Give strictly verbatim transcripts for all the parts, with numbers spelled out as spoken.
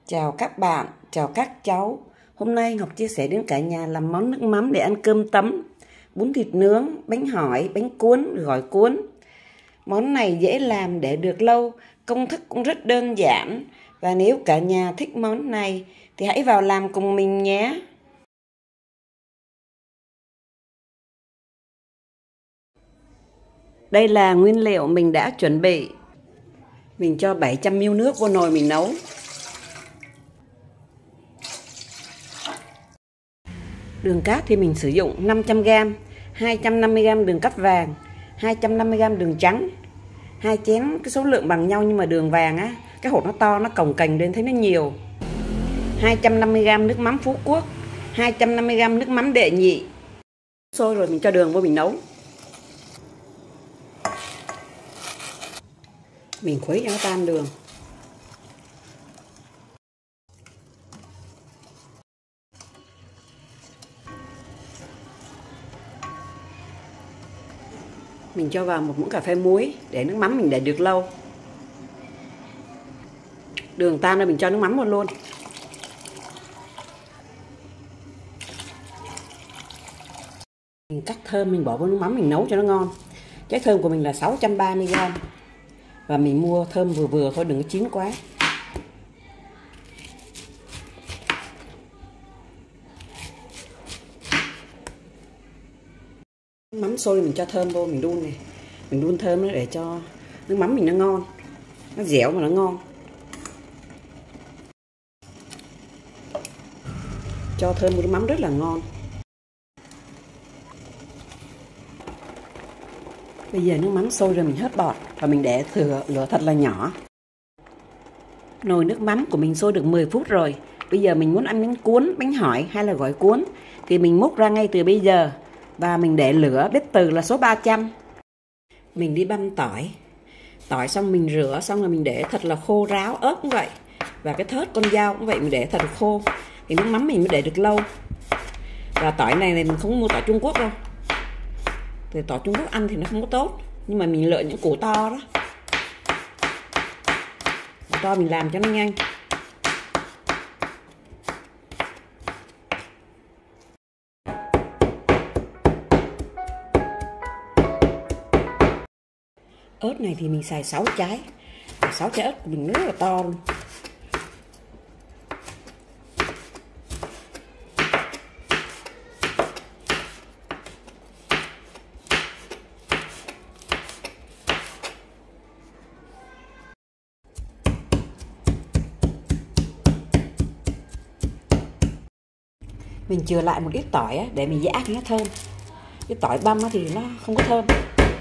Chào các bạn, chào các cháu. Hôm nay Ngọc chia sẻ đến cả nhà làm món nước mắm để ăn cơm tấm, bún thịt nướng, bánh hỏi, bánh cuốn, gỏi cuốn. Món này dễ làm để được lâu, công thức cũng rất đơn giản. Và nếu cả nhà thích món này thì hãy vào làm cùng mình nhé. Đây là nguyên liệu mình đã chuẩn bị. Mình cho bảy trăm mi li lít nước vô nồi mình nấu. Đường cát thì mình sử dụng năm trăm gam, hai trăm năm mươi gam đường cát vàng, hai trăm năm mươi gam đường trắng. Hai chén cái số lượng bằng nhau nhưng mà đường vàng á, cái hột nó to, nó cồng kềnh lên thấy nó nhiều. hai trăm năm mươi gam nước mắm Phú Quốc, hai trăm năm mươi gam nước mắm đệ nhị. Sôi rồi mình cho đường vô mình nấu. Mình khuấy cho nó tan đường. Mình cho vào một muỗng cà phê muối để nước mắm mình để được lâu. Đường tan rồi mình cho nước mắm vào luôn. Mình cắt thơm mình bỏ vào nước mắm mình nấu cho nó ngon. Trái thơm của mình là sáu trăm ba mươi gam. Và mình mua thơm vừa vừa thôi, đừng có chín quá. Mắm sôi mình cho thơm vô, mình đun này. Mình đun thơm nó để cho nước mắm mình nó ngon. Nó dẻo mà nó ngon. Cho thơm vào nước mắm rất là ngon. Bây giờ nước mắm sôi rồi mình hớt bọt và mình để thừa lửa thật là nhỏ. Nồi nước mắm của mình sôi được mười phút rồi. Bây giờ mình muốn ăn bánh cuốn, bánh hỏi hay là gỏi cuốn thì mình múc ra ngay từ bây giờ. Và mình để lửa bếp từ là số ba trăm. Mình đi băm tỏi. Tỏi xong mình rửa xong rồi mình để thật là khô ráo, ớt cũng vậy. Và cái thớt con dao cũng vậy, mình để thật là khô. Thì nước mắm mình mới để được lâu. Và tỏi này thì mình không mua tỏi Trung Quốc đâu. Thì tỏi Trung Quốc ăn thì nó không có tốt. Nhưng mà mình lựa những củ to đó. Củ to mình làm cho nó nhanh. Ớt này thì mình xài sáu trái. sáu trái ớt của mình rất là to luôn. Mình chừa lại một ít tỏi á, để mình giã cho nó thơm. Cái tỏi băm á thì nó không có thơm.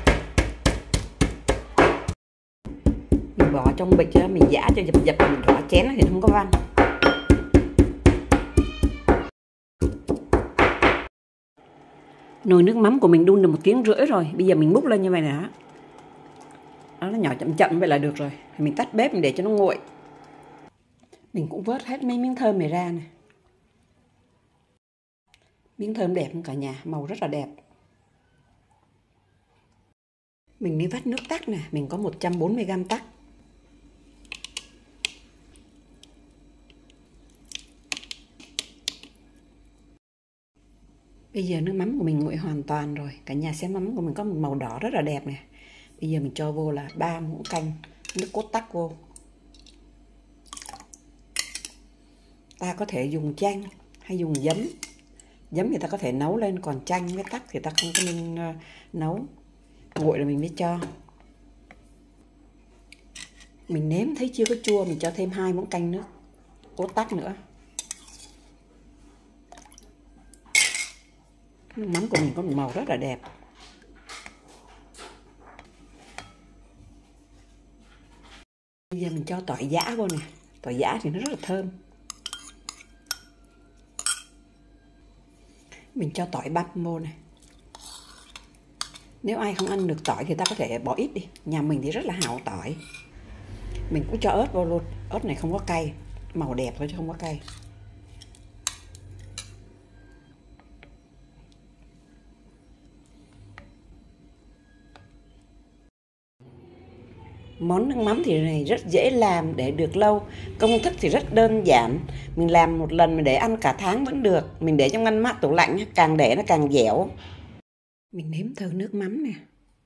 Mình bỏ trong bịch á, mình giã cho dập dập và mình rửa chén thì nó không có văng. Nồi nước mắm của mình đun được một tiếng rưỡi rồi. Bây giờ mình múc lên như vậy nè. Nó nhỏ chậm chậm vậy là được rồi. Mình tắt bếp mình để cho nó nguội. Mình cũng vớt hết mấy miếng thơm này ra nè. Miếng thơm đẹp không cả nhà, màu rất là đẹp. Mình đi vắt nước tắc nè, mình có một trăm bốn mươi gam tắc. Bây giờ nước mắm của mình nguội hoàn toàn rồi. Cả nhà xem mắm của mình có một màu đỏ rất là đẹp nè. Bây giờ mình cho vô là ba muỗng canh nước cốt tắc vô. Ta có thể dùng chanh hay dùng giấm. Giấm thì ta có thể nấu lên, còn chanh với tắc thì ta không có nên uh, nấu. Nguội rồi mình mới cho. Mình nếm thấy chưa có chua, mình cho thêm hai muỗng canh nước cốt tắc nữa. Nước mắm của mình có một màu rất là đẹp. Bây giờ mình cho tỏi giã vô nè. Tỏi giã thì nó rất là thơm. Mình cho tỏi băm vô nè. Nếu ai không ăn được tỏi thì ta có thể bỏ ít đi. Nhà mình thì rất là hảo tỏi. Mình cũng cho ớt vô luôn. Ớt này không có cay. Màu đẹp thôi chứ không có cay. Món nước mắm thì này rất dễ làm để được lâu. Công thức thì rất đơn giản. Mình làm một lần mình để ăn cả tháng vẫn được. Mình để trong ngăn mát tủ lạnh, càng để nó càng dẻo. Mình nếm thử nước mắm nè.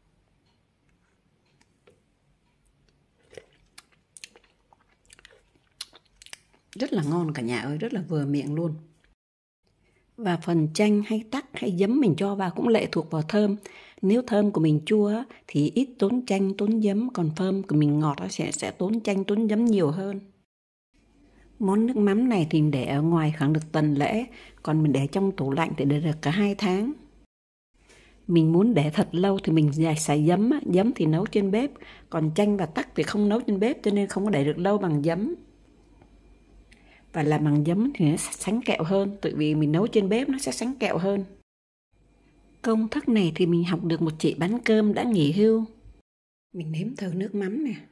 Rất là ngon cả nhà ơi, rất là vừa miệng luôn. Và phần chanh hay tắc hay giấm mình cho vào cũng lệ thuộc vào thơm. Nếu thơm của mình chua thì ít tốn chanh tốn giấm, còn thơm của mình ngọt sẽ sẽ tốn chanh tốn giấm nhiều hơn. Món nước mắm này thì để ở ngoài khoảng được tuần lễ, còn mình để trong tủ lạnh thì để được cả hai tháng. Mình muốn để thật lâu thì mình xài giấm, giấm thì nấu trên bếp, còn chanh và tắc thì không nấu trên bếp cho nên không có để được lâu bằng giấm. Và làm bằng giấm thì nó sánh kẹo hơn, tại vì mình nấu trên bếp nó sẽ sánh kẹo hơn. Công thức này thì mình học được một chị bán cơm đã nghỉ hưu. Mình nếm thử nước mắm nè.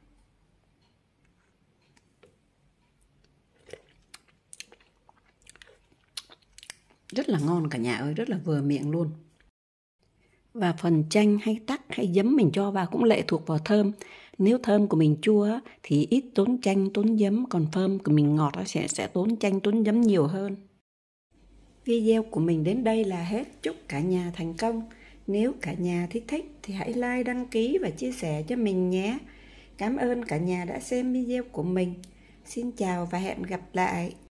Rất là ngon cả nhà ơi, rất là vừa miệng luôn. Và phần chanh hay tắc hay giấm mình cho vào cũng lệ thuộc vào thơm. Nếu thơm của mình chua thì ít tốn chanh tốn giấm, còn thơm của mình ngọt sẽ sẽ tốn chanh tốn giấm nhiều hơn. Video của mình đến đây là hết. Chúc cả nhà thành công. Nếu cả nhà thích thích thì hãy like, đăng ký và chia sẻ cho mình nhé. Cảm ơn cả nhà đã xem video của mình. Xin chào và hẹn gặp lại.